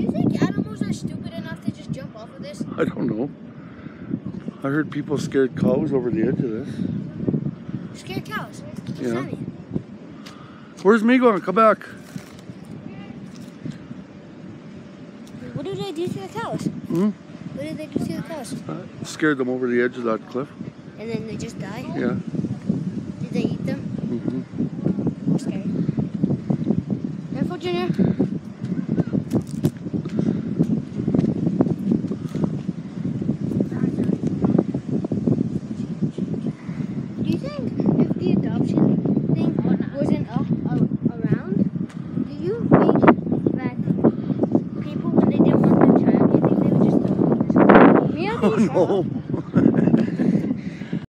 you think animals are stupid enough to just jump off of this? I don't know. I heard people scared cows over the edge of this. Scared cows? Yeah. Where's me going? Come back. What did they do to the cows? Hmm? What did they do to the cows? Scared them over the edge of that cliff. And then they just die? Yeah. Did they eat them? Mm-hmm. That's scary. Careful, Junior. Do you think if the adoption thing wasn't around, do you think that people, when they didn't want their child, do you think they would just throw it? Oh, no.